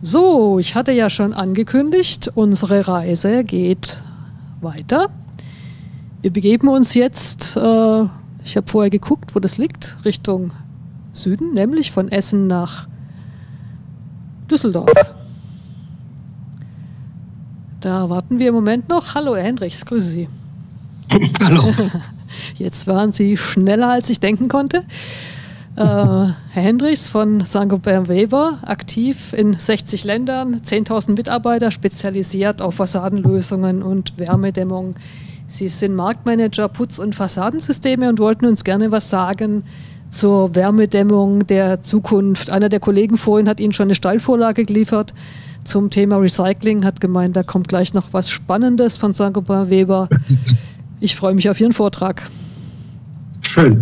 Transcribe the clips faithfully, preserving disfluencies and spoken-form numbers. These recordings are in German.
So, ich hatte ja schon angekündigt, unsere Reise geht weiter. Wir begeben uns jetzt, äh, ich habe vorher geguckt, wo das liegt, Richtung Süden, nämlich von Essen nach Düsseldorf. Da warten wir im Moment noch. Hallo, Herr Hendrichs, grüße Sie. Hallo. Jetzt waren Sie schneller, als ich denken konnte. Äh, Herr Hendrichs von Saint-Gobain Weber, aktiv in sechzig Ländern, zehntausend Mitarbeiter, spezialisiert auf Fassadenlösungen und Wärmedämmung. Sie sind Marktmanager Putz- und Fassadensysteme und wollten uns gerne was sagen zur Wärmedämmung der Zukunft. Einer der Kollegen vorhin hat Ihnen schon eine Steilvorlage geliefert zum Thema Recycling, hat gemeint, da kommt gleich noch was Spannendes von Saint-Gobain Weber. Ich freue mich auf Ihren Vortrag. Schön.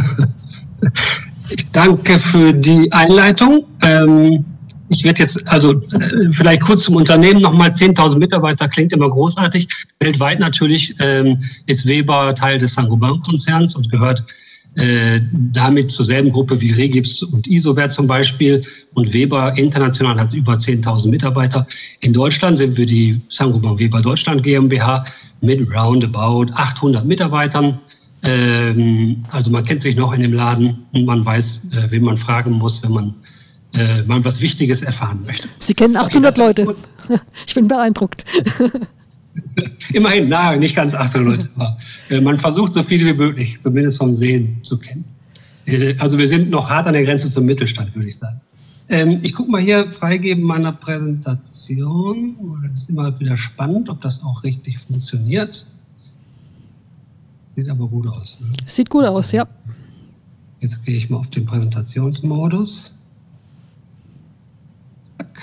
Ich danke für die Einleitung. Ähm, ich werde jetzt, also äh, vielleicht kurz zum Unternehmen nochmal, zehntausend Mitarbeiter, klingt immer großartig. Weltweit natürlich ähm, ist Weber Teil des Saint-Gobain-Konzerns und gehört äh, damit zur selben Gruppe wie Regips und Isover zum Beispiel. Und Weber international hat über zehntausend Mitarbeiter. In Deutschland sind wir die Saint-Gobain Weber Deutschland GmbH mit roundabout achthundert Mitarbeitern. Ähm, also man kennt sich noch in dem Laden und man weiß, äh, wen man fragen muss, wenn man äh, mal was Wichtiges erfahren möchte. Sie kennen achthundert Leute. Ich bin beeindruckt. Immerhin, na, nicht ganz achthundert Leute. Aber, äh, man versucht so viele wie möglich, zumindest vom Sehen zu kennen. Äh, also wir sind noch hart an der Grenze zum Mittelstand, würde ich sagen. Ähm, ich gucke mal hier, freigeben meiner Präsentation. Das ist immer wieder spannend, ob das auch richtig funktioniert. Sieht aber gut aus. Ne? Sieht gut aus, ja. Jetzt gehe ich mal auf den Präsentationsmodus. Zack.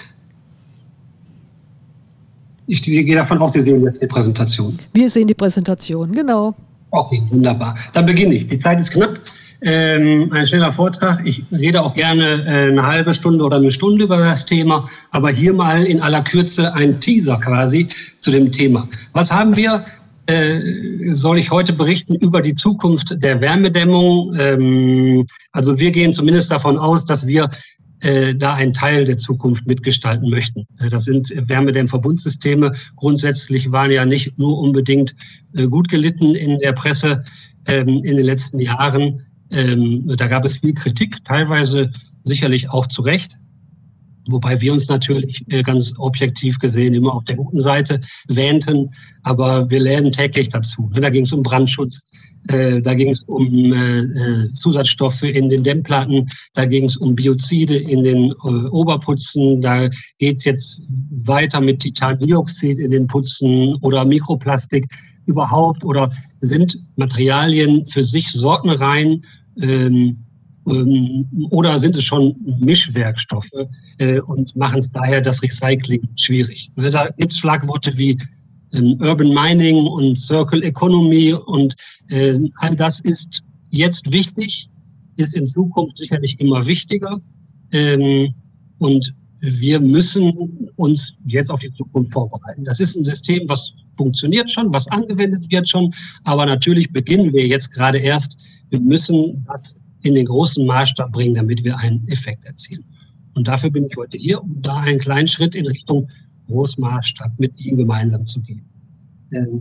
Ich gehe davon aus, Sie sehen jetzt die Präsentation. Wir sehen die Präsentation, genau. Okay, wunderbar. Dann beginne ich. Die Zeit ist knapp. Ähm, ein schneller Vortrag. Ich rede auch gerne äh, eine halbe Stunde oder eine Stunde über das Thema, aber hier mal in aller Kürze ein Teaser quasi zu dem Thema. Was haben wir? Äh, soll ich heute berichten über die Zukunft der Wärmedämmung. Ähm, also wir gehen zumindest davon aus, dass wir äh, da einen Teil der Zukunft mitgestalten möchten. Das sind Wärmedämmverbundsysteme. Grundsätzlich waren ja nicht nur unbedingt äh, gut gelitten in der Presse ähm, in den letzten Jahren. Ähm, da gab es viel Kritik, teilweise sicherlich auch zu Recht. Wobei wir uns natürlich äh, ganz objektiv gesehen immer auf der guten Seite wähnten, aber wir lernen täglich dazu. Da ging es um Brandschutz, äh, da ging es um äh, Zusatzstoffe in den Dämmplatten, da ging es um Biozide in den äh, Oberputzen, da geht es jetzt weiter mit Titandioxid in den Putzen oder Mikroplastik überhaupt, oder sind Materialien für sich sorgenrein, ähm, oder sind es schon Mischwerkstoffe äh, und machen daher das Recycling schwierig. Da gibt es Schlagworte wie ähm, Urban Mining und Circle Economy und äh, all das ist jetzt wichtig, ist in Zukunft sicherlich immer wichtiger ähm, und wir müssen uns jetzt auf die Zukunft vorbereiten. Das ist ein System, was funktioniert schon, was angewendet wird schon, aber natürlich beginnen wir jetzt gerade erst. Wir müssen das in den großen Maßstab bringen, damit wir einen Effekt erzielen. Und dafür bin ich heute hier, um da einen kleinen Schritt in Richtung Großmaßstab mit Ihnen gemeinsam zu gehen. Ähm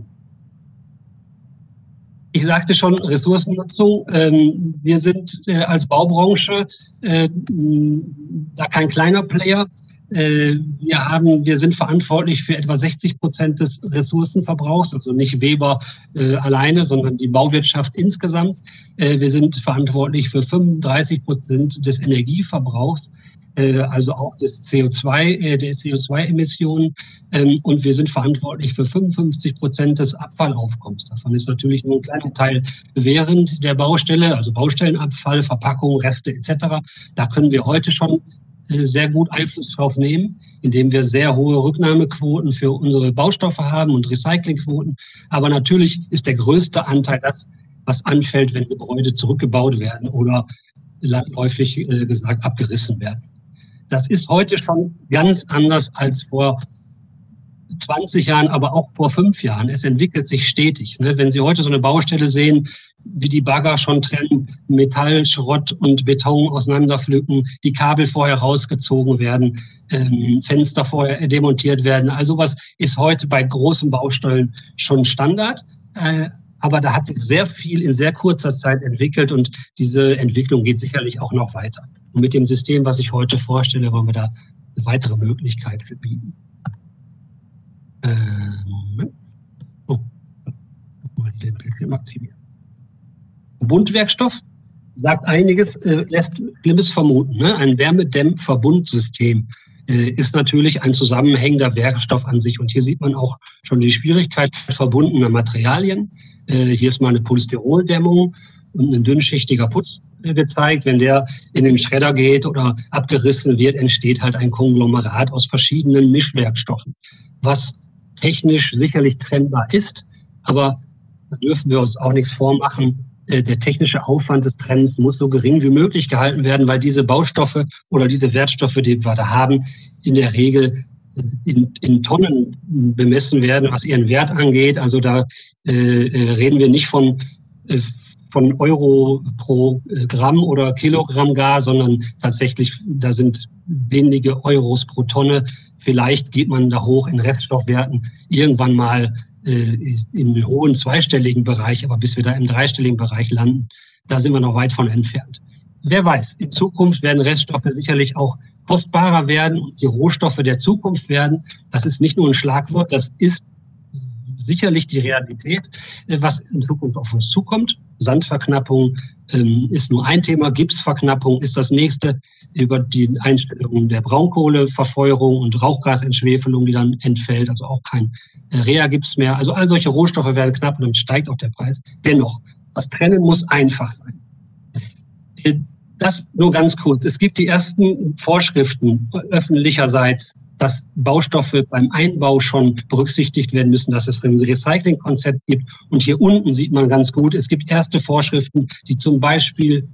ich sagte schon, Ressourcennutzung. Ähm, wir sind äh, als Baubranche äh, da kein kleiner Player. Äh, wir haben, wir sind verantwortlich für etwa sechzig Prozent des Ressourcenverbrauchs, also nicht Weber äh, alleine, sondern die Bauwirtschaft insgesamt. Äh, wir sind verantwortlich für fünfunddreißig Prozent des Energieverbrauchs, äh, also auch des C O zwei, äh, der C O zwei Emissionen. Ähm, und wir sind verantwortlich für fünfundfünfzig Prozent des Abfallaufkommens. Davon ist natürlich nur ein kleiner Teil während der Baustelle, also Baustellenabfall, Verpackung, Reste et cetera. Da können wir heute schon sehr gut Einfluss drauf nehmen, indem wir sehr hohe Rücknahmequoten für unsere Baustoffe haben und Recyclingquoten. Aber natürlich ist der größte Anteil das, was anfällt, wenn Gebäude zurückgebaut werden oder landläufig äh, gesagt abgerissen werden. Das ist heute schon ganz anders als vor zwanzig Jahren, aber auch vor fünf Jahren. Es entwickelt sich stetig. Ne? Wenn Sie heute so eine Baustelle sehen, wie die Bagger schon trennen, Metall, Schrott und Beton auseinanderpflücken, die Kabel vorher rausgezogen werden, ähm, Fenster vorher demontiert werden. Also sowas ist heute bei großen Baustellen schon Standard. Äh, aber da hat sich sehr viel in sehr kurzer Zeit entwickelt und diese Entwicklung geht sicherlich auch noch weiter. Und mit dem System, was ich heute vorstelle, wollen wir da eine weitere Möglichkeit für bieten. Moment. Oh, mal den Bildschirm aktivieren. Verbundwerkstoff sagt einiges, äh, lässt Schlimmes vermuten. Ne? Ein Wärmedämmverbundsystem äh, ist natürlich ein zusammenhängender Werkstoff an sich. Und hier sieht man auch schon die Schwierigkeit verbundener Materialien. Äh, hier ist mal eine Polystyroldämmung und ein dünnschichtiger Putz äh, gezeigt. Wenn der in den Schredder geht oder abgerissen wird, entsteht halt ein Konglomerat aus verschiedenen Mischwerkstoffen, was technisch sicherlich trennbar ist, aber da dürfen wir uns auch nichts vormachen. Der technische Aufwand des Trennens muss so gering wie möglich gehalten werden, weil diese Baustoffe oder diese Wertstoffe, die wir da haben, in der Regel in, in Tonnen bemessen werden, was ihren Wert angeht. Also da äh, reden wir nicht von, äh, von Euro pro Gramm oder Kilogramm gar, sondern tatsächlich, da sind wenige Euros pro Tonne. Vielleicht geht man da hoch in Reststoffwerten irgendwann mal äh, in einen hohen zweistelligen Bereich, aber bis wir da im dreistelligen Bereich landen, da sind wir noch weit von entfernt. Wer weiß, in Zukunft werden Reststoffe sicherlich auch kostbarer werden und die Rohstoffe der Zukunft werden. Das ist nicht nur ein Schlagwort, das ist sicherlich die Realität, was in Zukunft auf uns zukommt. Sandverknappung ähm, ist nur ein Thema, Gipsverknappung ist das nächste, über die Einstellung der Braunkohleverfeuerung und Rauchgasentschwefelung, die dann entfällt, also auch kein äh, Reagips mehr. Also all solche Rohstoffe werden knapp und dann steigt auch der Preis. Dennoch, das Trennen muss einfach sein. Das nur ganz kurz. Es gibt die ersten Vorschriften öffentlicherseits, dass Baustoffe beim Einbau schon berücksichtigt werden müssen, dass es ein Recyclingkonzept gibt. Und hier unten sieht man ganz gut, es gibt erste Vorschriften, die zum Beispiel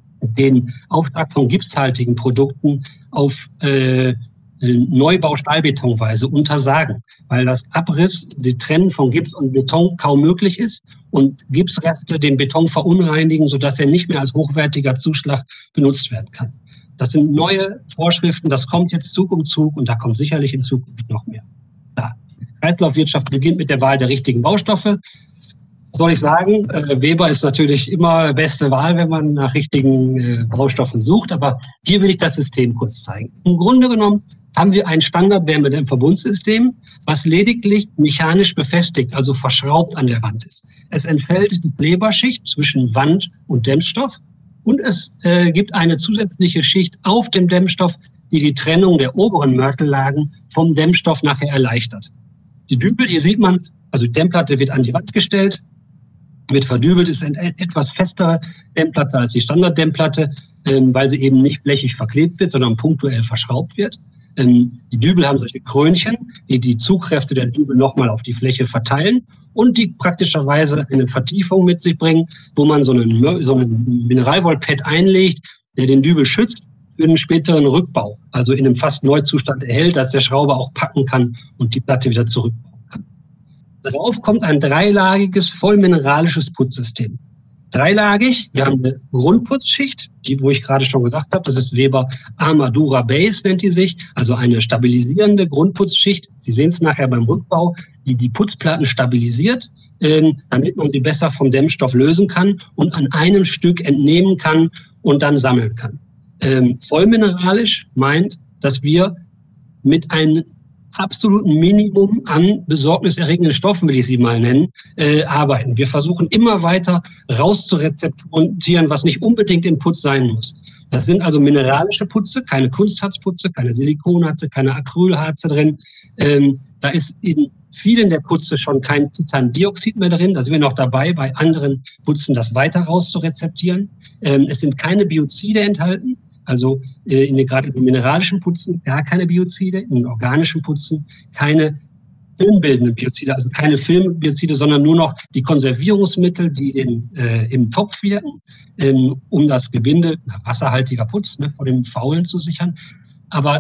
den Auftrag von gipshaltigen Produkten auf äh, Neubau Stahlbetonweise untersagen, weil das Abriss, die Trennen von Gips und Beton kaum möglich ist und Gipsreste den Beton verunreinigen, sodass er nicht mehr als hochwertiger Zuschlag benutzt werden kann. Das sind neue Vorschriften, das kommt jetzt Zug um Zug und da kommt sicherlich in Zukunft noch mehr. Klar. Kreislaufwirtschaft beginnt mit der Wahl der richtigen Baustoffe. Was soll ich sagen? Äh, Weber ist natürlich immer beste Wahl, wenn man nach richtigen äh, Baustoffen sucht, aber hier will ich das System kurz zeigen. Im Grunde genommen haben wir ein Standard-Wärmedämmverbundsystem, was lediglich mechanisch befestigt, also verschraubt an der Wand ist. Es entfällt die Kleberschicht zwischen Wand und Dämmstoff und es äh, gibt eine zusätzliche Schicht auf dem Dämmstoff, die die Trennung der oberen Mörtellagen vom Dämmstoff nachher erleichtert. Die Dübel, hier sieht man es, also die Dämmplatte wird an die Wand gestellt, wird verdübelt, ist eine etwas festere Dämmplatte als die Standarddämmplatte, ähm, weil sie eben nicht flächig verklebt wird, sondern punktuell verschraubt wird. Ähm, die Dübel haben solche Krönchen, die die Zugkräfte der Dübel nochmal auf die Fläche verteilen und die praktischerweise eine Vertiefung mit sich bringen, wo man so einen, so einen Mineralwollpad einlegt, der den Dübel schützt für einen späteren Rückbau, also in einem fast Neuzustand erhält, dass der Schrauber auch packen kann und die Platte wieder zurückbauen kann. Darauf kommt ein dreilagiges, vollmineralisches Putzsystem. Dreilagig, wir haben eine Grundputzschicht, die, wo ich gerade schon gesagt habe, das ist Weber Armadura Base, nennt die sich, also eine stabilisierende Grundputzschicht. Sie sehen es nachher beim Rückbau, die die Putzplatten stabilisiert, ähm, damit man sie besser vom Dämmstoff lösen kann und an einem Stück entnehmen kann und dann sammeln kann. Ähm, vollmineralisch meint, dass wir mit einem absoluten Minimum an besorgniserregenden Stoffen, will ich sie mal nennen, äh, arbeiten. Wir versuchen immer weiter rauszurezeptieren, was nicht unbedingt im Putz sein muss. Das sind also mineralische Putze, keine Kunstharzputze, keine Silikonharze, keine Acrylharze drin. Ähm, da ist in vielen der Putze schon kein Titandioxid mehr drin. Da sind wir noch dabei, bei anderen Putzen das weiter rauszurezeptieren. Ähm, es sind keine Biozide enthalten. Also äh, in den, gerade in den mineralischen Putzen gar keine Biozide, in den organischen Putzen keine filmbildenden Biozide, also keine Filmbiozide, sondern nur noch die Konservierungsmittel, die den, äh, im Topf wirken, ähm, um das Gebinde, na, wasserhaltiger Putz, ne, vor dem Faulen zu sichern. Aber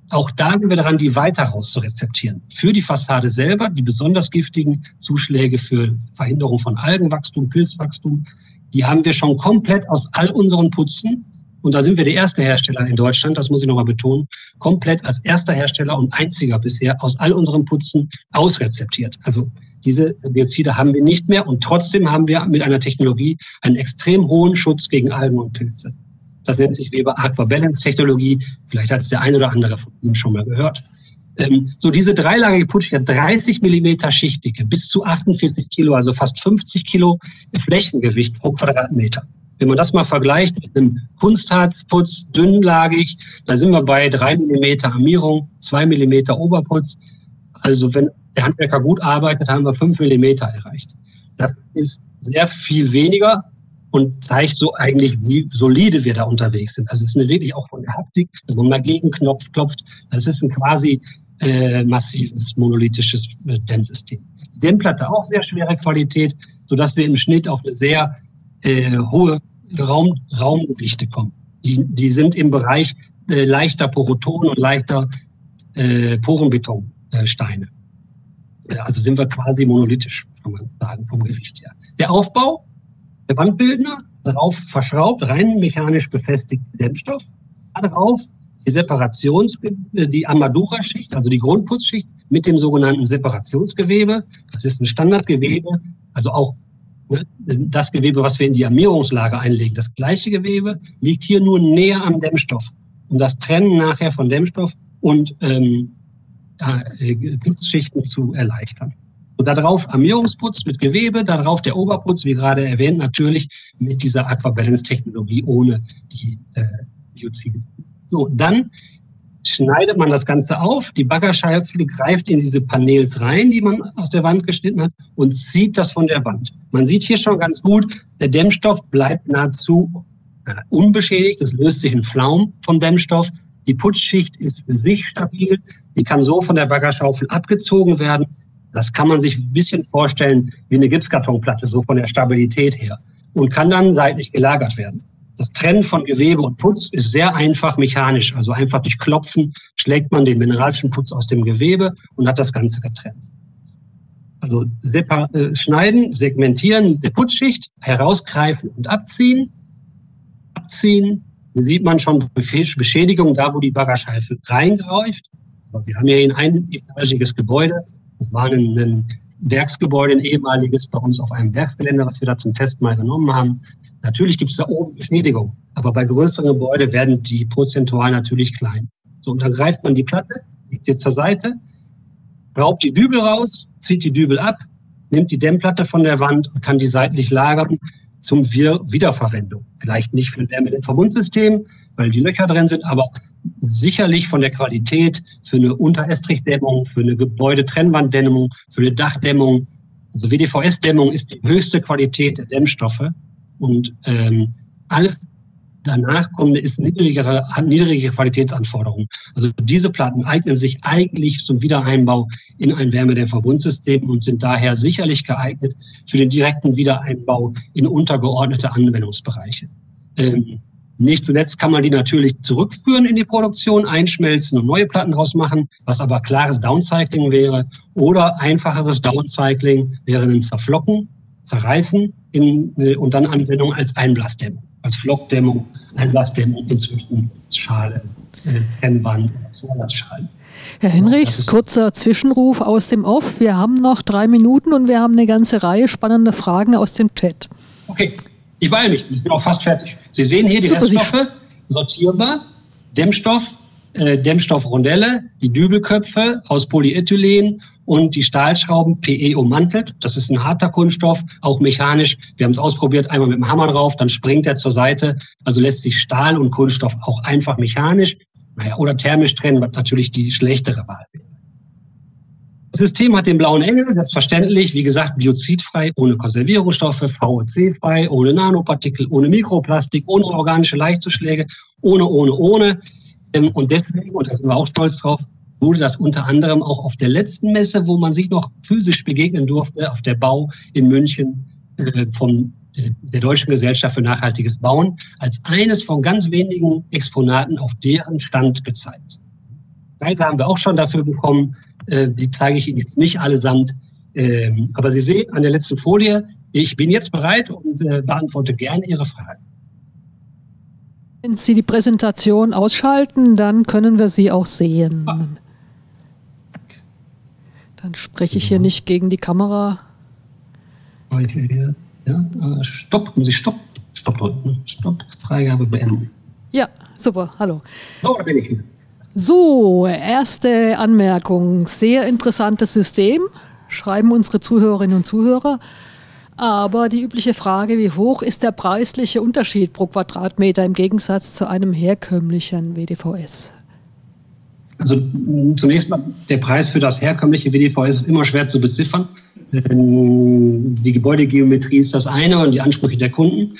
Auch da sind wir daran, die weiter rauszurezeptieren. Für die Fassade selber, die besonders giftigen Zuschläge für Verhinderung von Algenwachstum, Pilzwachstum, die haben wir schon komplett aus all unseren Putzen. Und da sind wir der erste Hersteller in Deutschland, das muss ich nochmal betonen, komplett als erster Hersteller und einziger bisher aus all unseren Putzen ausrezeptiert. Also diese Biozide haben wir nicht mehr und trotzdem haben wir mit einer Technologie einen extrem hohen Schutz gegen Algen und Pilze. Das nennt sich Weber Aquabalance-Technologie. Vielleicht hat es der eine oder andere von Ihnen schon mal gehört. Ähm, so diese dreilagige Putzschicht hat dreißig Millimeter Schichtdicke, bis zu achtundvierzig Kilo, also fast fünfzig Kilo Flächengewicht pro Quadratmeter. Wenn man das mal vergleicht mit einem Kunstharzputz, dünnlagig, da sind wir bei drei Millimeter Armierung, zwei Millimeter Oberputz. Also wenn der Handwerker gut arbeitet, haben wir fünf Millimeter erreicht. Das ist sehr viel weniger und zeigt so eigentlich, wie solide wir da unterwegs sind. Also es ist eine wirklich auch von der Haptik, wenn man mal gegen Knopf klopft, das ist ein quasi äh, massives monolithisches äh, Dämmsystem. Die Dämmplatte auch sehr schwere Qualität, sodass wir im Schnitt auf eine sehr äh, hohe Raum, Raumgewichte kommen. Die, die sind im Bereich äh, leichter Poroton und leichter äh, Porenbetonsteine. Äh, also sind wir quasi monolithisch, kann man sagen, vom Gewicht her. Der Aufbau, der Wandbildner, darauf verschraubt, rein mechanisch befestigten Dämmstoff, darauf die Separations, die Armadura-Schicht, also die Grundputzschicht mit dem sogenannten Separationsgewebe. Das ist ein Standardgewebe, also auch das Gewebe, was wir in die Armierungslage einlegen. Das gleiche Gewebe liegt hier nur näher am Dämmstoff, um das Trennen nachher von Dämmstoff und ähm, äh, Putzschichten zu erleichtern. Und darauf Armierungsputz mit Gewebe, darauf der Oberputz, wie gerade erwähnt, natürlich mit dieser Aquabalance-Technologie ohne die äh, Biozide. So, dann schneidet man das Ganze auf, die Baggerscheibe greift in diese Paneels rein, die man aus der Wand geschnitten hat und zieht das von der Wand. Man sieht hier schon ganz gut, der Dämmstoff bleibt nahezu äh, unbeschädigt, es löst sich in Flaum vom Dämmstoff. Die Putzschicht ist für sich stabil, die kann so von der Baggerschaufel abgezogen werden. Das kann man sich ein bisschen vorstellen wie eine Gipskartonplatte, so von der Stabilität her, und kann dann seitlich gelagert werden. Das Trennen von Gewebe und Putz ist sehr einfach mechanisch. Also einfach durch Klopfen schlägt man den mineralischen Putz aus dem Gewebe und hat das Ganze getrennt. Also äh, schneiden, segmentieren der Putzschicht, herausgreifen und abziehen. Abziehen, hier sieht man schon Beschädigung da, wo die Baggerscheibe reingreift. Aber wir haben hier ein einetagiges Gebäude. Das war ein, ein Werksgebäude, ein ehemaliges bei uns auf einem Werksgelände, was wir da zum Test mal genommen haben. Natürlich gibt es da oben Beschädigung, aber bei größeren Gebäuden werden die prozentual natürlich klein. So, und dann greift man die Platte, legt sie zur Seite, raubt die Dübel raus, zieht die Dübel ab, nimmt die Dämmplatte von der Wand und kann die seitlich lagern zum Wiederverwendung. Vielleicht nicht für ein Wärmedämmverbundsystem, weil die Löcher drin sind, aber sicherlich von der Qualität für eine Unterestrichdämmung, für eine Gebäudetrennwanddämmung, für eine Dachdämmung. Also W D V S-Dämmung ist die höchste Qualität der Dämmstoffe. Und ähm, alles danach kommende ist niedrigere, niedrigere Qualitätsanforderungen. Also diese Platten eignen sich eigentlich zum Wiedereinbau in ein Wärmedämmverbundsystem und sind daher sicherlich geeignet für den direkten Wiedereinbau in untergeordnete Anwendungsbereiche. Ähm, nicht zuletzt kann man die natürlich zurückführen in die Produktion, einschmelzen und neue Platten draus machen, was aber klares Downcycling wäre. Oder einfacheres Downcycling wäre ein Zerflocken, Zerreißen in, und dann Anwendung als Einblasdämmung, als Flockdämmung, Einblasdämmung inzwischen Schale, äh, Trennwand, Vorlatzschalen. Herr Henrichs, kurzer Zwischenruf aus dem Off. Wir haben noch drei Minuten und wir haben eine ganze Reihe spannender Fragen aus dem Chat. Okay, ich beeile mich, ich bin auch fast fertig. Sie sehen hier die Super, Reststoffe, sortierbar, Dämmstoff, äh, Dämmstoffrondelle, die Dübelköpfe aus Polyethylen und die Stahlschrauben P E ummantelt. Das ist ein harter Kunststoff, auch mechanisch. Wir haben es ausprobiert, einmal mit dem Hammer drauf, dann springt er zur Seite. Also lässt sich Stahl und Kunststoff auch einfach mechanisch, naja, oder thermisch trennen, was natürlich die schlechtere Wahl wäre. Das System hat den blauen Engel, selbstverständlich, wie gesagt, biozidfrei, ohne Konservierungsstoffe, V O C-frei, ohne Nanopartikel, ohne Mikroplastik, ohne organische Leichtzuschläge, ohne, ohne, ohne. Und deswegen, und da sind wir auch stolz drauf, wurde das unter anderem auch auf der letzten Messe, wo man sich noch physisch begegnen durfte, auf der Bau in München äh, von äh, der Deutschen Gesellschaft für nachhaltiges Bauen, als eines von ganz wenigen Exponaten auf deren Stand gezeigt. Preise haben wir auch schon dafür bekommen. Äh, die zeige ich Ihnen jetzt nicht allesamt. Ähm, aber Sie sehen an der letzten Folie, ich bin jetzt bereit und äh, beantworte gerne Ihre Fragen. Wenn Sie die Präsentation ausschalten, dann können wir sie auch sehen. Ah. Dann spreche ich hier ja. nicht gegen die Kamera. Ja, Stopp, muss ich Stopp, Stopp drücken. Stopp, Freigabe beenden. Ja, super, hallo. So, da bin ich wieder. So, erste Anmerkung. Sehr interessantes System, schreiben unsere Zuhörerinnen und Zuhörer. Aber die übliche Frage, wie hoch ist der preisliche Unterschied pro Quadratmeter im Gegensatz zu einem herkömmlichen W D V S? Also zunächst mal, der Preis für das herkömmliche W D V S ist immer schwer zu beziffern. Die Gebäudegeometrie ist das eine und die Ansprüche der Kunden.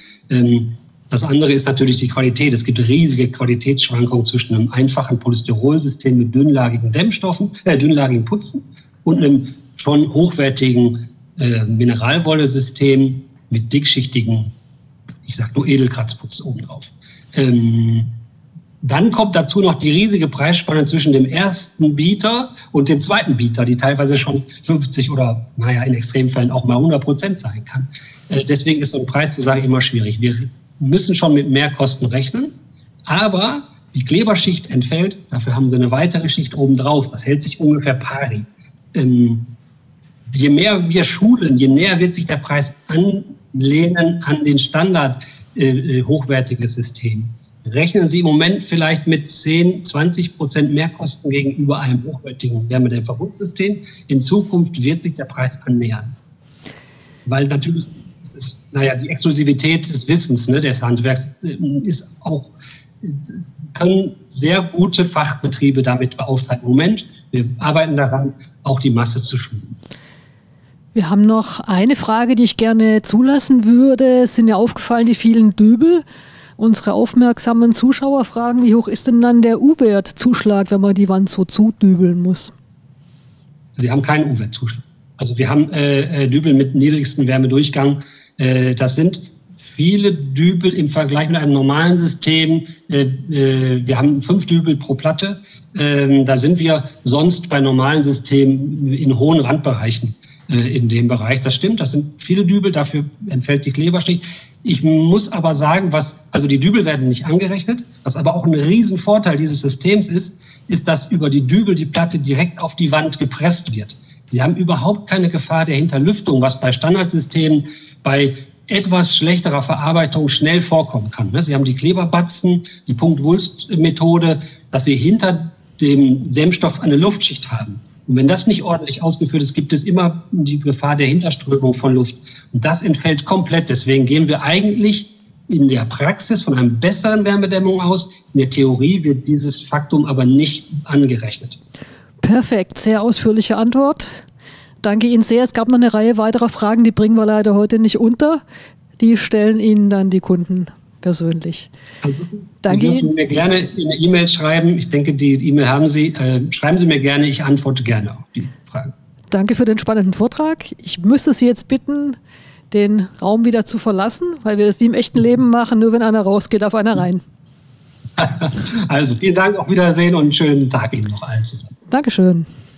Das andere ist natürlich die Qualität. Es gibt riesige Qualitätsschwankungen zwischen einem einfachen Polystyrolsystem mit dünnlagigen Dämmstoffen, äh, dünnlagigen Putzen und einem schon hochwertigen äh, Mineralwolle-System mit dickschichtigen, ich sag nur Edelkratzputz obendrauf. Ähm, Dann kommt dazu noch die riesige Preisspanne zwischen dem ersten Bieter und dem zweiten Bieter, die teilweise schon fünfzig oder, naja, in Extremfällen auch mal hundert Prozent sein kann. Äh, deswegen ist so ein Preis zu sagen immer schwierig. Wir müssen schon mit Mehrkosten rechnen, aber die Kleberschicht entfällt, dafür haben sie eine weitere Schicht obendrauf. Das hält sich ungefähr pari. Ähm, je mehr wir schulen, je näher wird sich der Preis anlehnen an den Standard äh, hochwertiges System. Rechnen Sie im Moment vielleicht mit zehn, zwanzig Prozent Mehrkosten gegenüber einem hochwertigen Wärmedämmverbundsystem. In Zukunft wird sich der Preis annähern. Weil natürlich ist es, naja, die Exklusivität des Wissens, ne, des Handwerks ist auch, können sehr gute Fachbetriebe damit beauftragen. Im Moment, wir arbeiten daran, auch die Masse zu schulen. Wir haben noch eine Frage, die ich gerne zulassen würde. Es sind ja aufgefallen die vielen Dübel. Unsere aufmerksamen Zuschauer fragen, wie hoch ist denn dann der U-Wert-Zuschlag, wenn man die Wand so zudübeln muss? Sie haben keinen U-Wert-Zuschlag. Also wir haben äh, Dübel mit niedrigstem Wärmedurchgang. Äh, das sind viele Dübel im Vergleich mit einem normalen System. Äh, äh, wir haben fünf Dübel pro Platte. Äh, da sind wir sonst bei normalen Systemen in hohen Randbereichen äh, in dem Bereich. Das stimmt, das sind viele Dübel, dafür entfällt die Kleberschicht. Ich muss aber sagen, was, also die Dübel werden nicht angerechnet, was aber auch ein Riesenvorteil dieses Systems ist, ist, dass über die Dübel die Platte direkt auf die Wand gepresst wird. Sie haben überhaupt keine Gefahr der Hinterlüftung, was bei Standardsystemen bei etwas schlechterer Verarbeitung schnell vorkommen kann. Sie haben die Kleberbatzen, die Punkt-Wulst-Methode, dass Sie hinter dem Dämmstoff eine Luftschicht haben. Und wenn das nicht ordentlich ausgeführt ist, gibt es immer die Gefahr der Hinterströmung von Luft. Und das entfällt komplett. Deswegen gehen wir eigentlich in der Praxis von einer besseren Wärmedämmung aus. In der Theorie wird dieses Faktum aber nicht angerechnet. Perfekt, sehr ausführliche Antwort. Danke Ihnen sehr. Es gab noch eine Reihe weiterer Fragen, die bringen wir leider heute nicht unter. Die stellen Ihnen dann die Kunden persönlich. Also, Danke Ihnen. Sie dürfen mir gerne eine E-Mail schreiben. Ich denke, die E-Mail haben Sie. Äh, schreiben Sie mir gerne, ich antworte gerne auf die Fragen. Danke für den spannenden Vortrag. Ich müsste Sie jetzt bitten, den Raum wieder zu verlassen, weil wir das wie im echten Leben machen, nur wenn einer rausgeht, auf einer rein. Also vielen Dank, auf Wiedersehen und einen schönen Tag Ihnen noch allen zusammen. Dankeschön.